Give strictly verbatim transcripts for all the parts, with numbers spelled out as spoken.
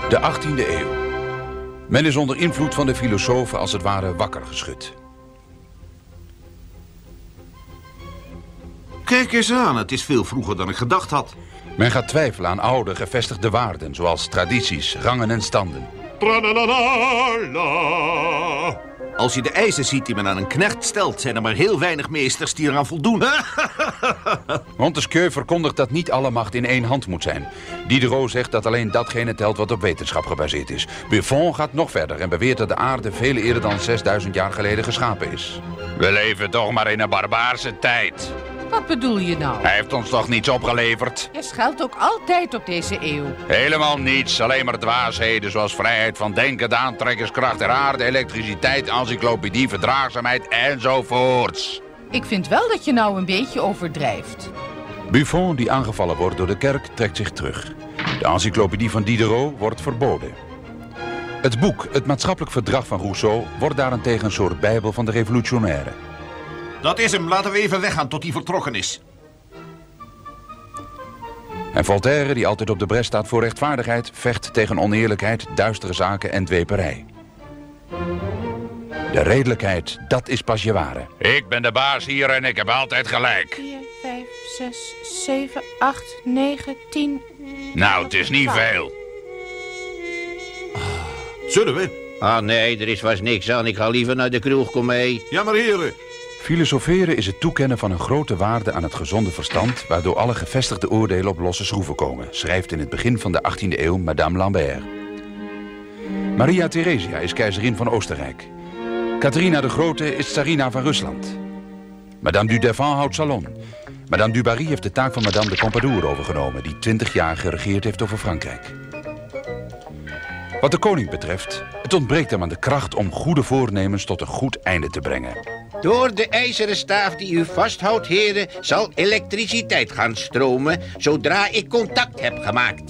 De achttiende eeuw. Men is onder invloed van de filosofen als het ware wakker geschud. Kijk eens aan, het is veel vroeger dan ik gedacht had. Men gaat twijfelen aan oude, gevestigde waarden, zoals tradities, rangen en standen. Als je de eisen ziet die men aan een knecht stelt, zijn er maar heel weinig meesters die eraan voldoen. Montesquieu verkondigt dat niet alle macht in één hand moet zijn. Diderot zegt dat alleen datgene telt wat op wetenschap gebaseerd is. Buffon gaat nog verder en beweert dat de aarde veel eerder dan zesduizend jaar geleden geschapen is. We leven toch maar in een barbaarse tijd. Wat bedoel je nou? Hij heeft ons toch niets opgeleverd? Je scheldt ook altijd op deze eeuw. Helemaal niets, alleen maar dwaasheden zoals vrijheid van denken, de aantrekkingskracht der aarde, elektriciteit, encyclopedie, verdraagzaamheid enzovoorts. Ik vind wel dat je nou een beetje overdrijft. Buffon, die aangevallen wordt door de kerk, trekt zich terug. De encyclopedie van Diderot wordt verboden. Het boek, het maatschappelijk verdrag van Rousseau, wordt daarentegen een soort bijbel van de revolutionairen. Dat is hem, laten we even weggaan tot hij vertrokken is. En Voltaire, die altijd op de bres staat voor rechtvaardigheid, vecht tegen oneerlijkheid, duistere zaken en dweperij. De redelijkheid, dat is pas je ware. Ik ben de baas hier en ik heb altijd gelijk. vier, vijf, zes, zeven, acht, negen, tien... Nou, het is niet veel. Zullen we? Ah nee, er is vast niks aan. Ik ga liever naar de kroeg, kom mee. Ja, maar heren. Filosoferen is het toekennen van een grote waarde aan het gezonde verstand, waardoor alle gevestigde oordelen op losse schroeven komen, schrijft in het begin van de achttiende eeuw Madame Lambert. Maria Theresia is keizerin van Oostenrijk. Catharina de Grote is tsarina van Rusland. Madame du Deffand houdt salon. Madame du Barry heeft de taak van Madame de Pompadour overgenomen, die twintig jaar geregeerd heeft over Frankrijk. Wat de koning betreft, het ontbreekt hem aan de kracht om goede voornemens tot een goed einde te brengen. Door de ijzeren staaf die u vasthoudt, heren, zal elektriciteit gaan stromen zodra ik contact heb gemaakt.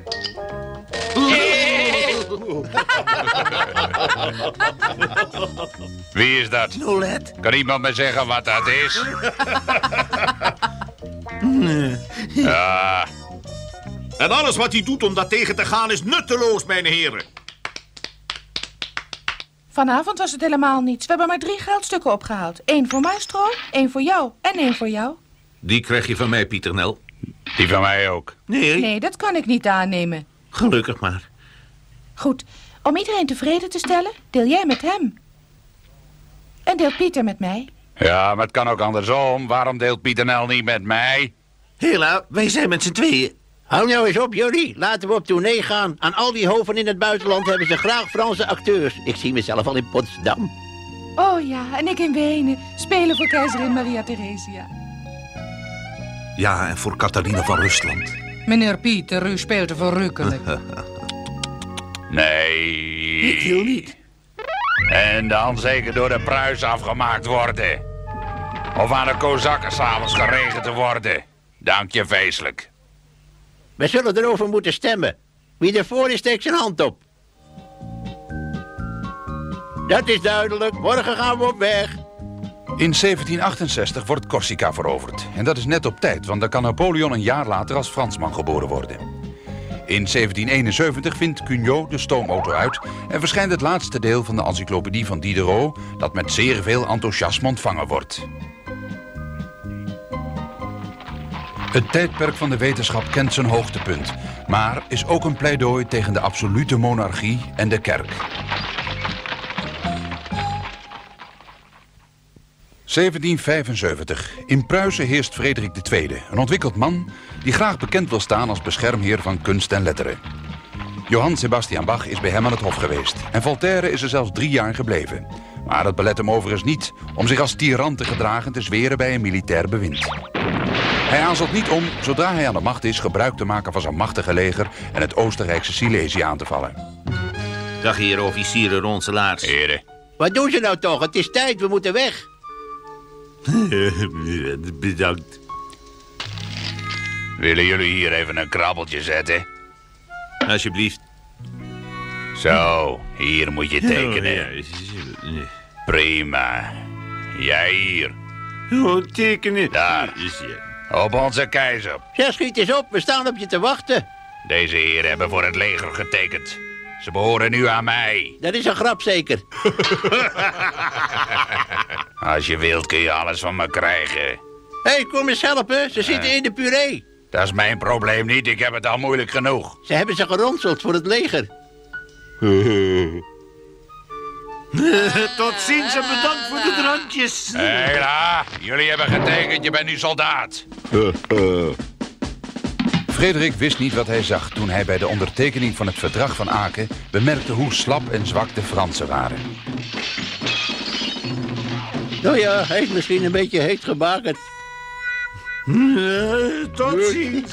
Wie is dat? Nolet. Kan iemand me zeggen wat dat is? Ja. En alles wat hij doet om dat tegen te gaan is nutteloos, mijn heren. Vanavond was het helemaal niets. We hebben maar drie geldstukken opgehaald. Eén voor Maestro, één voor jou en één voor jou. Die krijg je van mij, Pieternel. Die van mij ook. Nee, Nee, dat kan ik niet aannemen. gelukkig maar. Goed, om iedereen tevreden te stellen, deel jij met hem. En deelt Pieter met mij. Ja, maar het kan ook andersom. Waarom deelt Pieternel niet met mij? Hela, wij zijn met z'n tweeën. Hou nou eens op, jullie. Laten we op tournee gaan. Aan al die hoven in het buitenland hebben ze graag Franse acteurs. Ik zie mezelf al in Potsdam. Oh ja, en ik in Wenen. Spelen voor keizerin Maria Theresia. Ja, en voor Catharina van Rusland. Meneer Pieter, u speelt er verrukkelijk. Nee. Ik wil niet. En dan zeker door de Pruisen afgemaakt worden. Of aan de Kozakken s'avonds geregend te worden. Dank je feestelijk. We zullen erover moeten stemmen. Wie ervoor is, steekt zijn hand op. Dat is duidelijk. Morgen gaan we op weg. In zeventien achtenzestig wordt Corsica veroverd. En dat is net op tijd, want dan kan Napoleon een jaar later als Fransman geboren worden. In zeventien eenenzeventig vindt Cugnot de stoomauto uit en verschijnt het laatste deel van de encyclopedie van Diderot, dat met zeer veel enthousiasme ontvangen wordt. Het tijdperk van de wetenschap kent zijn hoogtepunt, maar is ook een pleidooi tegen de absolute monarchie en de kerk. zeventien vijfenzeventig. In Pruisen heerst Frederik de Tweede, een ontwikkeld man die graag bekend wil staan als beschermheer van kunst en letteren. Johann Sebastian Bach is bij hem aan het hof geweest en Voltaire is er zelfs drie jaar gebleven. Maar dat belet hem overigens niet om zich als tiran te gedragen en te zweren bij een militair bewind. Hij aarzelt niet om, zodra hij aan de macht is, gebruik te maken van zijn machtige leger en het Oostenrijkse Silesië aan te vallen. Dag, heren officieren ronselaars. Heren. Wat doen ze nou toch? Het is tijd, we moeten weg. Bedankt. Willen jullie hier even een krabbeltje zetten? Alsjeblieft. Zo, hier moet je tekenen. Oh, ja. Prima. Jij hier. Oh, tekenen. Daar. Op onze keizer. Zeg, schiet eens op, we staan op je te wachten. Deze heren hebben voor het leger getekend. Ze behoren nu aan mij. Dat is een grap zeker. Als je wilt kun je alles van me krijgen. Hé, hey, kom eens helpen. Ze zitten in de puree. Dat is mijn probleem niet, ik heb het al moeilijk genoeg. Ze hebben ze geronseld voor het leger. Tot ziens en bedankt voor de drankjes. Hela, jullie hebben getekend, je bent nu soldaat. Frederik wist niet wat hij zag toen hij bij de ondertekening van het verdrag van Aken bemerkte hoe slap en zwak de Fransen waren. Nou ja, hij is misschien een beetje heet gebakerd. Tot ziens.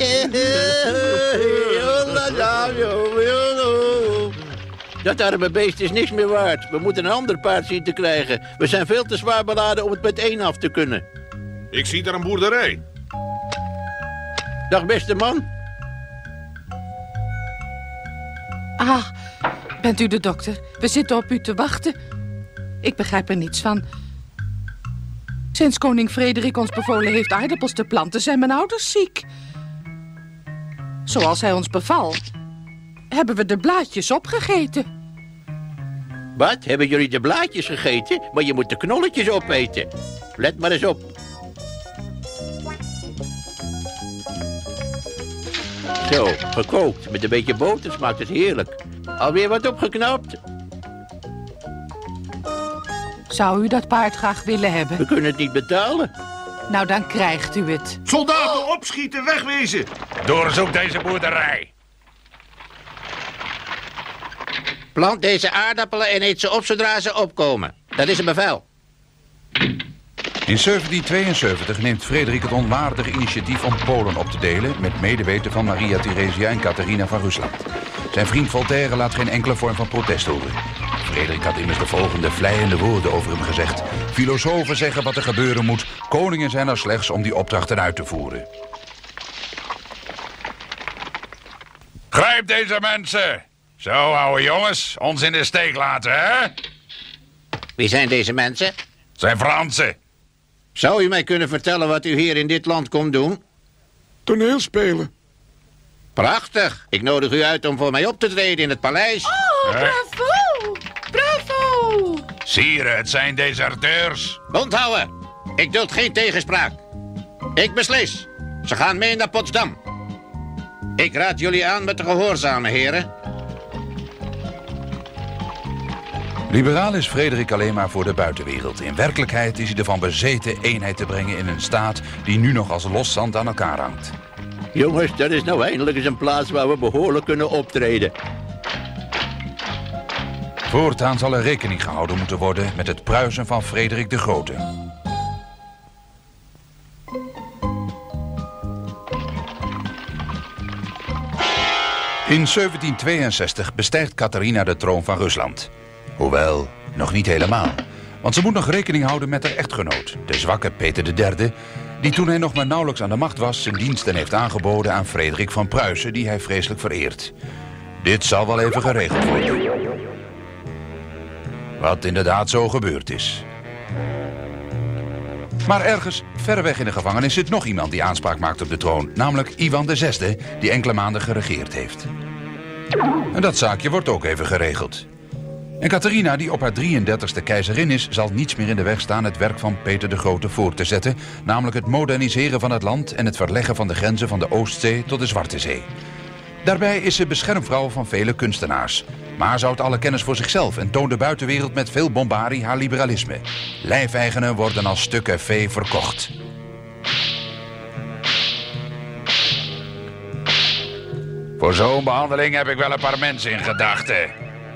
Dat arme beest is niks meer waard. We moeten een ander paard zien te krijgen. We zijn veel te zwaar beladen om het met één af te kunnen. Ik zie daar een boerderij. Dag, beste man. Ah, bent u de dokter? We zitten op u te wachten. Ik begrijp er niets van. Sinds koning Frederik ons bevolen heeft aardappels te planten, zijn mijn ouders ziek. Zoals hij ons beval, hebben we de blaadjes opgegeten. Wat? Hebben jullie de blaadjes gegeten? Maar je moet de knolletjes opeten. Let maar eens op. Zo, gekookt. Met een beetje boter smaakt het heerlijk. Alweer wat opgeknapt? Zou u dat paard graag willen hebben? We kunnen het niet betalen. Nou, dan krijgt u het. Soldaten, opschieten, wegwezen. Doorzoek deze boerderij. Plant deze aardappelen en eet ze op zodra ze opkomen. Dat is een bevel. In zeventien tweeënzeventig neemt Frederik het onwaardige initiatief om Polen op te delen met medeweten van Maria Theresia en Catharina van Rusland. Zijn vriend Voltaire laat geen enkele vorm van protest horen. Frederik had immers de volgende vleiende woorden over hem gezegd. Filosofen zeggen wat er gebeuren moet. Koningen zijn er slechts om die opdrachten uit te voeren. Grijp deze mensen! Zo, ouwe jongens, ons in de steek laten, hè? Wie zijn deze mensen? Het zijn Fransen. Zou u mij kunnen vertellen wat u hier in dit land komt doen? Toneelspelen. Prachtig. Ik nodig u uit om voor mij op te treden in het paleis. Oh, bravo! Bravo! Sire, het zijn deserteurs. Onthouden. Ik duld geen tegenspraak. Ik beslis. Ze gaan mee naar Potsdam. Ik raad jullie aan met te gehoorzamen, heren. Liberaal is Frederik alleen maar voor de buitenwereld. In werkelijkheid is hij ervan bezeten eenheid te brengen in een staat die nu nog als loszand aan elkaar hangt. Jongens, dat is nou eindelijk eens een plaats waar we behoorlijk kunnen optreden. Voortaan zal er rekening gehouden moeten worden met het pruisen van Frederik de Grote. In zeventien tweeënzestig bestijgt Catharina de troon van Rusland. Hoewel, nog niet helemaal. Want ze moet nog rekening houden met haar echtgenoot, de zwakke Peter de Derde... die toen hij nog maar nauwelijks aan de macht was zijn diensten heeft aangeboden aan Frederik van Pruisen, die hij vreselijk vereert. Dit zal wel even geregeld worden. Wat inderdaad zo gebeurd is. Maar ergens, verreweg in de gevangenis, zit nog iemand die aanspraak maakt op de troon. Namelijk Ivan de Zesde, die enkele maanden geregeerd heeft. En dat zaakje wordt ook even geregeld. En Catharina, die op haar drieëndertigste keizerin is, zal niets meer in de weg staan het werk van Peter de Grote voor te zetten. Namelijk het moderniseren van het land en het verleggen van de grenzen van de Oostzee tot de Zwarte Zee. Daarbij is ze beschermvrouw van vele kunstenaars. Maar ze houdt alle kennis voor zichzelf en toont de buitenwereld met veel bombarie haar liberalisme. Lijfeigenen worden als stukken vee verkocht. Voor zo'n behandeling heb ik wel een paar mensen in gedachten.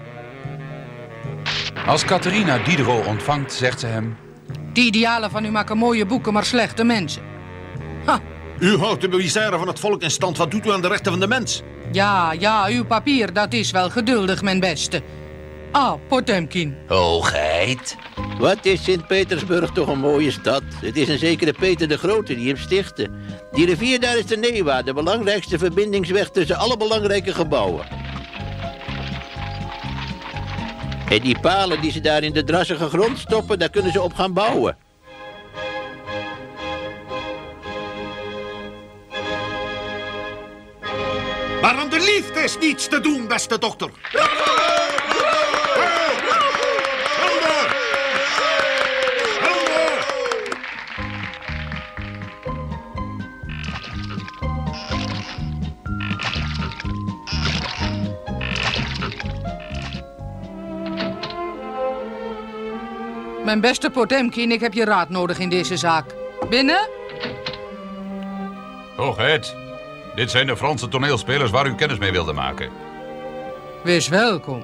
Als Catharina Diderot ontvangt, zegt ze hem: Die idealen van u maken mooie boeken, maar slechte mensen. Ha, U houdt de misère van het volk in stand. Wat doet u aan de rechten van de mens? ja, ja, uw papier, dat is wel geduldig, mijn beste. Ah, Potemkin. Hoogheid. Wat is Sint-Petersburg toch een mooie stad. Het is een zekere Peter de Grote die hem stichtte. Die rivier daar is de Newa, de belangrijkste verbindingsweg tussen alle belangrijke gebouwen. En die palen die ze daar in de drassige grond stoppen, daar kunnen ze op gaan bouwen. Maar aan de Liefde is niets te doen, beste dokter. Mijn beste Potemkin, ik heb je raad nodig in deze zaak. Binnen? Hoogheid, dit zijn de Franse toneelspelers waar u kennis mee wilde maken. Wees welkom.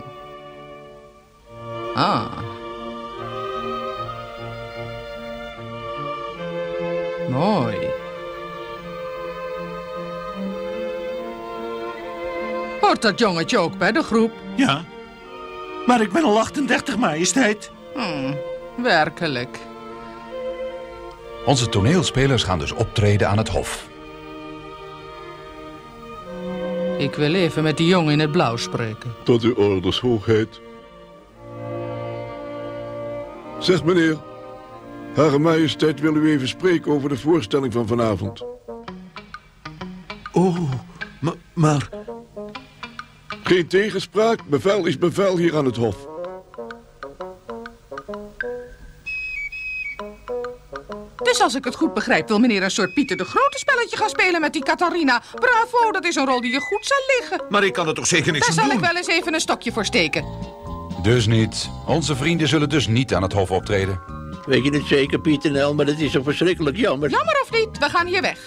Ah. Mooi. Hoort dat jongetje ook bij de groep? Ja, maar ik ben al achtendertig, majesteit. Hmm, werkelijk. Onze toneelspelers gaan dus optreden aan het hof. Ik wil even met die jongen in het blauw spreken. Tot uw orders, hoogheid. Zeg meneer, Hare Majesteit wil u even spreken over de voorstelling van vanavond. Oh, maar... maar... Geen tegenspraak, bevel is bevel hier aan het hof. Dus als ik het goed begrijp, wil meneer een soort Pieter de Grote spelletje gaan spelen met die Catharina. Bravo, dat is een rol die je goed zal liggen. Maar ik kan er toch zeker niks Daar aan zal doen? ik wel eens even een stokje voor steken. Dus niet. Onze vrienden zullen dus niet aan het hof optreden. Weet je het zeker, Pieternel, maar dat is zo verschrikkelijk jammer. Jammer of niet, we gaan hier weg.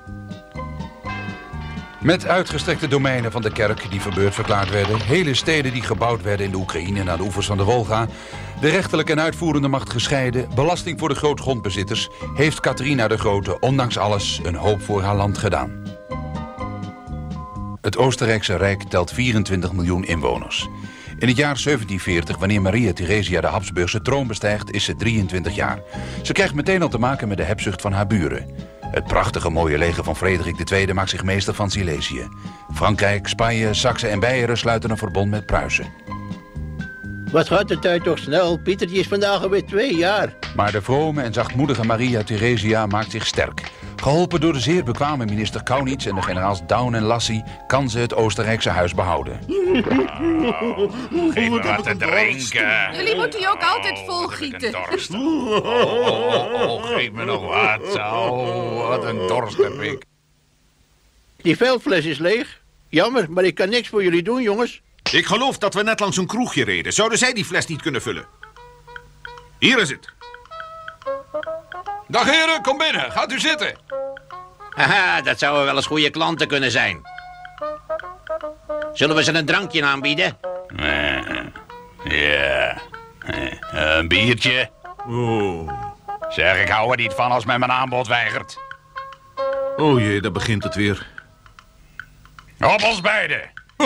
Met uitgestrekte domeinen van de kerk die verbeurd verklaard werden, hele steden die gebouwd werden in de Oekraïne en aan de oevers van de Wolga, de rechterlijke en uitvoerende macht gescheiden, belasting voor de grootgrondbezitters, heeft Catharina de Grote ondanks alles een hoop voor haar land gedaan. Het Oostenrijkse Rijk telt vierentwintig miljoen inwoners. In het jaar zeventien veertig, wanneer Maria Theresia de Habsburgse troon bestijgt, is ze drieëntwintig jaar. Ze krijgt meteen al te maken met de hebzucht van haar buren. Het prachtige mooie leger van Frederik de Tweede maakt zich meester van Silesië. Frankrijk, Spanje, Saksen en Beieren sluiten een verbond met Pruisen. Wat gaat de tijd toch snel? Pietertje is vandaag alweer twee jaar. Maar de vrome en zachtmoedige Maria Theresia maakt zich sterk. Geholpen door de zeer bekwame minister Kaunitz en de generaals Daun en Lassie kan ze het Oostenrijkse huis behouden. Geef me wat te drinken. Jullie moeten die ook altijd volgieten. Oh, oh, oh, geef me nog wat. Oh, wat een dorst heb ik. Die veldfles is leeg. Jammer, maar ik kan niks voor jullie doen, jongens. Ik geloof dat we net langs een kroegje reden. Zouden zij die fles niet kunnen vullen? Hier is het. Dag heren, kom binnen. Gaat u zitten. Haha, dat zouden wel eens goede klanten kunnen zijn. Zullen we ze een drankje aanbieden? Ja, een biertje. Oh. Zeg, ik hou er niet van als men mijn aanbod weigert. Oh jee, daar begint het weer. Op ons beiden.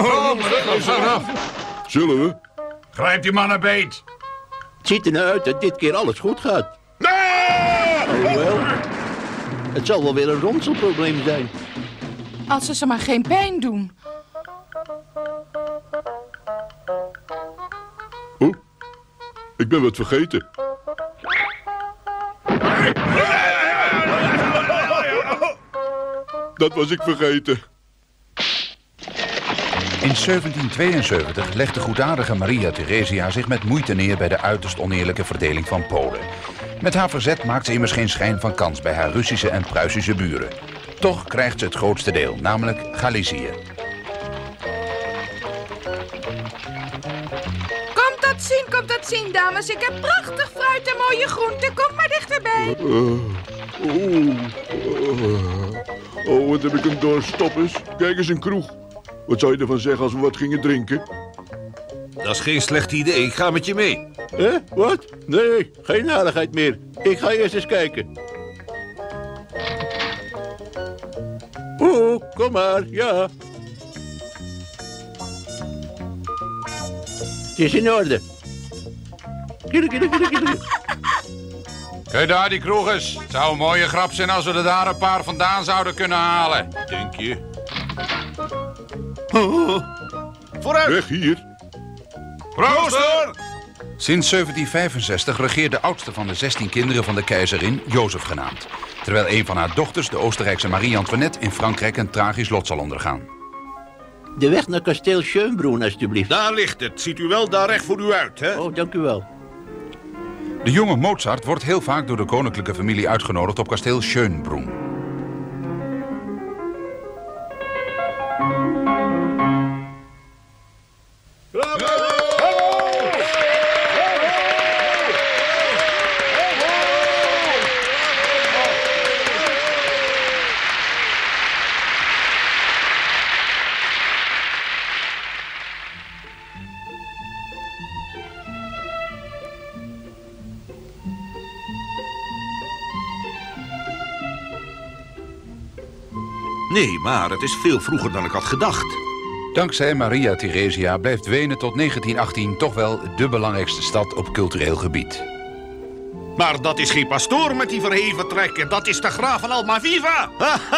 Zullen we? Grijp die mannen beet. Het ziet er nou uit dat dit keer alles goed gaat. Oh wel. Het zal wel weer een ronselprobleem zijn. Als ze ze maar geen pijn doen. Oh, ik ben wat vergeten. Dat was ik vergeten. In zeventien tweeënzeventig legt de goedaardige Maria Theresia zich met moeite neer bij de uiterst oneerlijke verdeling van Polen. Met haar verzet maakt ze immers geen schijn van kans bij haar Russische en Pruisische buren. Toch krijgt ze het grootste deel, namelijk Galicië. Komt dat zien, komt dat zien, dames. Ik heb prachtig fruit en mooie groenten. Kom maar dichterbij. Uh, oh, uh, oh, wat heb ik een dorst. Stop eens. Kijk eens, een kroeg. Wat zou je ervan zeggen als we wat gingen drinken? Dat is geen slecht idee. Ik ga met je mee. Hé, wat? Nee, geen narigheid meer. Ik ga eerst eens kijken. Oeh, kom maar, ja. Het is in orde. Kiele, kiele, kiele, kiele. Kijk daar, die kroeg eens. Het zou een mooie grap zijn als we er daar een paar vandaan zouden kunnen halen. Denk je? Oh, vooruit! Weg hier. Prooster! Sinds zeventien vijfenzestig regeert de oudste van de zestien kinderen van de keizerin, Jozef genaamd. Terwijl een van haar dochters, de Oostenrijkse Marie Antoinette, in Frankrijk een tragisch lot zal ondergaan. De weg naar kasteel Schönbrunn, alstublieft. Daar ligt het. Ziet u wel daar recht voor u uit, hè? Oh, dank u wel. De jonge Mozart wordt heel vaak door de koninklijke familie uitgenodigd op kasteel Schönbrunn. Nee, maar het is veel vroeger dan ik had gedacht. Dankzij Maria Theresia blijft Wenen tot negentien achttien toch wel de belangrijkste stad op cultureel gebied. Maar dat is geen pastoor met die verheven trekken. Dat is de graaf van Almaviva.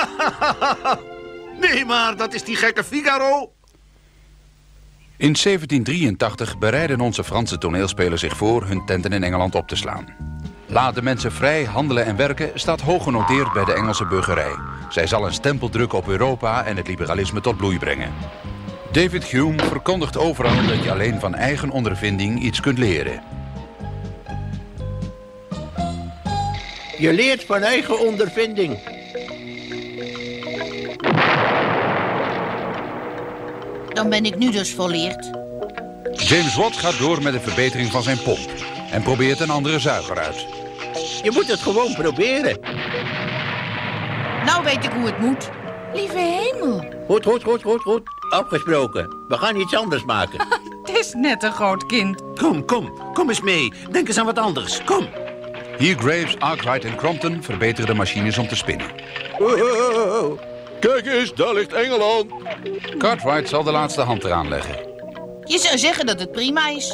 Nee, maar dat is die gekke Figaro. In zeventien drieëntachtig bereiden onze Franse toneelspelers zich voor hun tenten in Engeland op te slaan. Laat de mensen vrij handelen en werken staat hoog genoteerd bij de Engelse burgerij. Zij zal een stempel drukken op Europa en het liberalisme tot bloei brengen. David Hume verkondigt overal dat je alleen van eigen ondervinding iets kunt leren. Je leert van eigen ondervinding. Dan ben ik nu dus volleerd. James Watt gaat door met de verbetering van zijn pomp en probeert een andere zuiger uit. Je moet het gewoon proberen. Nou weet ik hoe het moet. Lieve hemel. Goed, goed, goed, goed, goed. Afgesproken. We gaan iets anders maken. Het is net een groot kind. Kom, kom. Kom eens mee. Denk eens aan wat anders. Kom. Hier Graves, Arkwright en Crompton verbeteren de machines om te spinnen. Oh, oh, oh, oh. Kijk eens, daar ligt Engeland. Cartwright zal de laatste hand eraan leggen. Je zou zeggen dat het prima is.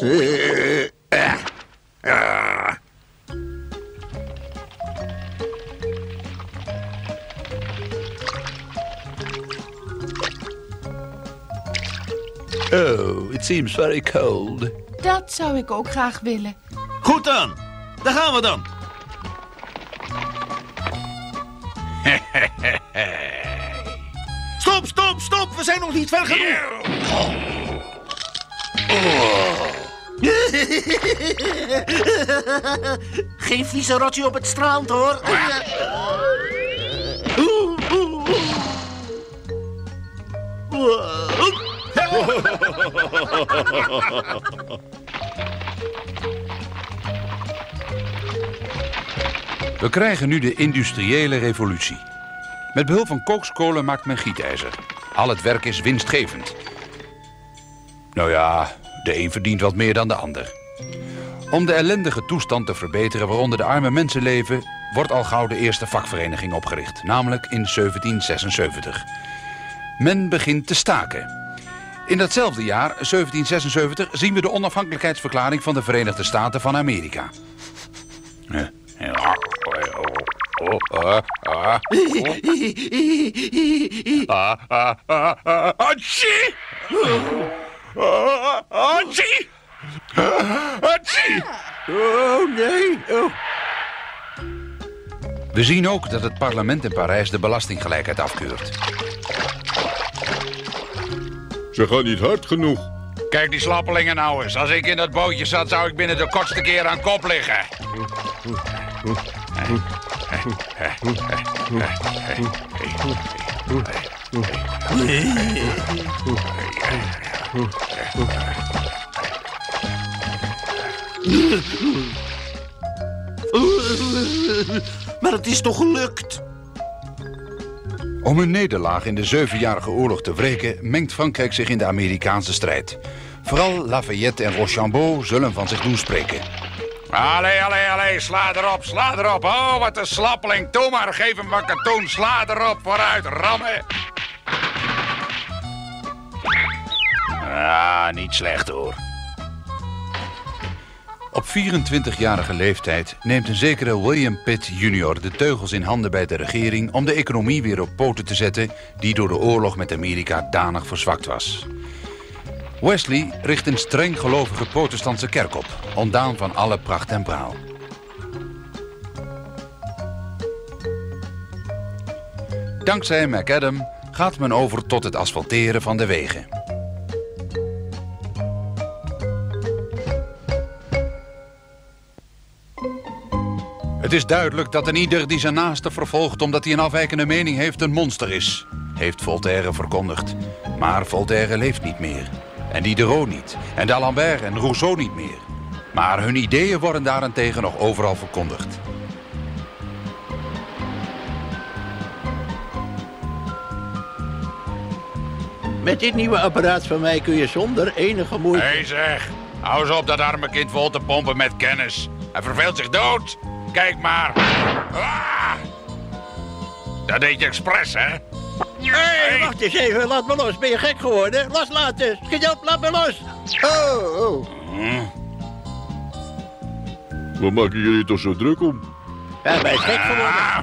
Oh, it seems very cold. Dat zou ik ook graag willen. Goed dan. Daar gaan we dan. Stop, stop, stop. We zijn nog niet ver genoeg. Geen vieze rotje op het strand, hoor. We krijgen nu de industriële revolutie. Met behulp van kokskolen maakt men gietijzer. Al het werk is winstgevend. Nou ja, de een verdient wat meer dan de ander. Om de ellendige toestand te verbeteren waaronder de arme mensen leven, wordt al gauw de eerste vakvereniging opgericht, namelijk in zeventien zesenzeventig. Men begint te staken. In datzelfde jaar, zeventien zesenzeventig, zien we de onafhankelijkheidsverklaring van de Verenigde Staten van Amerika. Atsie! Atsie! Atsie! Oh, nee. Oh. We zien ook dat het parlement in Parijs de belastinggelijkheid afkeurt. Ze gaan niet hard genoeg. Kijk die slappelingen nou eens. Als ik in dat bootje zat, zou ik binnen de kortste keer aan kop liggen. Maar het is toch gelukt? Om hun nederlaag in de zevenjarige oorlog te wreken, mengt Frankrijk zich in de Amerikaanse strijd. Vooral Lafayette en Rochambeau zullen van zich doen spreken. Allee, allee, allee, sla erop, sla erop. Oh, wat een slappeling. Toe maar, geef hem wat katoen. Sla erop, vooruit, rammen. Ah, niet slecht hoor. Op vierentwintigjarige leeftijd neemt een zekere William Pitt junior de teugels in handen bij de regering om de economie weer op poten te zetten die door de oorlog met Amerika danig verzwakt was. Wesley richt een streng gelovige protestantse kerk op, ontdaan van alle pracht en praal. Dankzij McAdam gaat men over tot het asfalteren van de wegen. is duidelijk dat een ieder die zijn naaste vervolgt omdat hij een afwijkende mening heeft een monster is, heeft Voltaire verkondigd. Maar Voltaire leeft niet meer. En Diderot niet. En d'Alembert en Rousseau niet meer. Maar hun ideeën worden daarentegen nog overal verkondigd. Met dit nieuwe apparaat van mij kun je zonder enige moeite... Hé hey zeg, hou eens op dat arme kind vol te pompen met kennis. Hij verveelt zich dood. Kijk maar. Ah! Dat deed je expres, hè? Hé, hey, wacht eens even, laat me los. Ben je gek geworden? Loslaten. Schiet op, laat me los. Oh, oh. Hm? Waar maken jullie toch zo druk om? Ja, ben je gek geworden? Ah!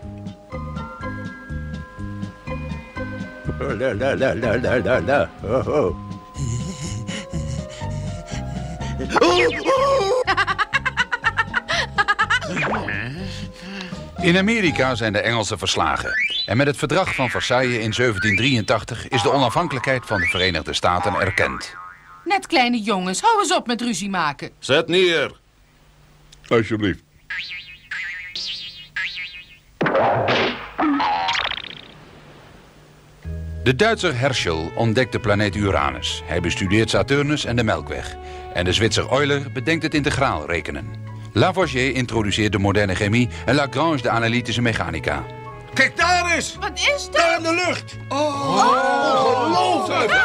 Oh, la, la, la, la, la, la, la. Oh, oh. In Amerika zijn de Engelsen verslagen. En met het verdrag van Versailles in zeventien drieëntachtig is de onafhankelijkheid van de Verenigde Staten erkend. Net kleine jongens, hou eens op met ruzie maken. Zet neer. Alsjeblieft. De Duitser Herschel ontdekt de planeet Uranus. Hij bestudeert Saturnus en de Melkweg. En de Zwitser Euler bedenkt het integraal rekenen. Lavoisier introduceert de moderne chemie en Lagrange de analytische mechanica. Kijk daar eens! Wat is Daar dat? in de lucht! Ongelooflijk!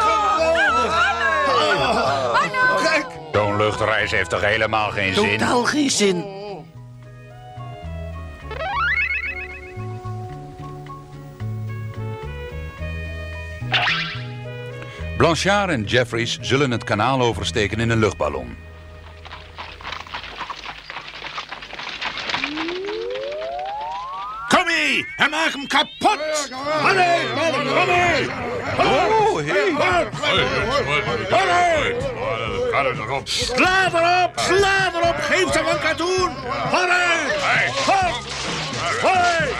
Kijk! Zo'n luchtreis heeft toch helemaal geen zin? Totaal geen zin. Blanchard en Jeffries zullen het kanaal oversteken in een luchtballon. Kom mee en maak hem kapot! Allee, kom mee! Oh, hey. Sla erop! Sla erop! Geef ze van katoen! Vooruit! Hop! Hoi!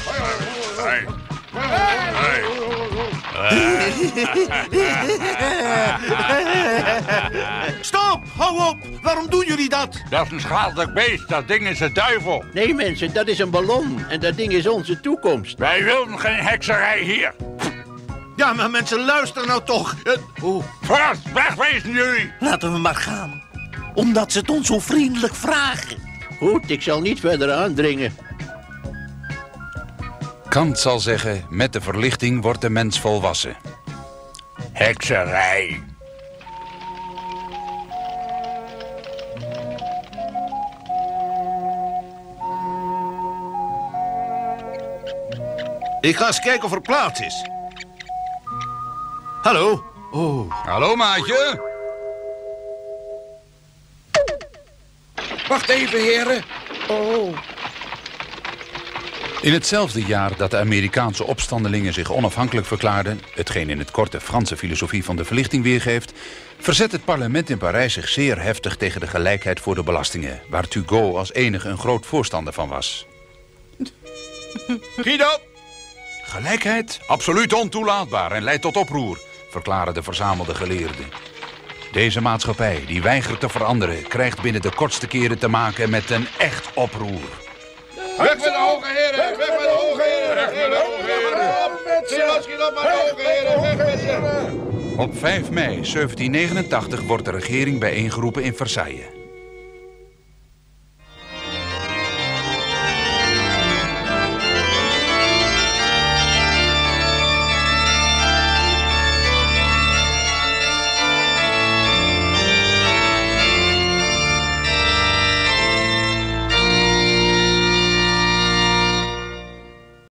Stop! Hou op! Waarom doen jullie dat? Dat is een schadelijk beest, dat ding is de duivel. Nee, mensen, dat is een ballon. En dat ding is onze toekomst. Wij willen geen hekserij hier. Ja, maar mensen, luister nou toch. Oeh, Vast, wegwezen jullie. laten we maar gaan. Omdat ze het ons zo vriendelijk vragen. Goed, ik zal niet verder aandringen. Kant zal zeggen, met de verlichting wordt de mens volwassen. Hekserij. Ik ga eens kijken of er plaats is. Hallo? Oh, Hallo, maatje. wacht even, heren. Oh. In hetzelfde jaar dat de Amerikaanse opstandelingen zich onafhankelijk verklaarden, hetgeen in het kort de Franse filosofie van de verlichting weergeeft, verzet het parlement in Parijs zich zeer heftig tegen de gelijkheid voor de belastingen, waar Turgot als enige een groot voorstander van was. Guido! Gelijkheid? Absoluut ontoelaatbaar en leidt tot oproer, verklaren de verzamelde geleerden. Deze maatschappij, die weigert te veranderen, krijgt binnen de kortste keren te maken met een echt oproer. Weg met de hoge heren! Weg met de hoge heren! Weg met de hoge heren! Schiet op met de hoge heren! Weg met ze! Op vijf mei zeventien negenentachtig wordt de regering bijeengeroepen in Versailles.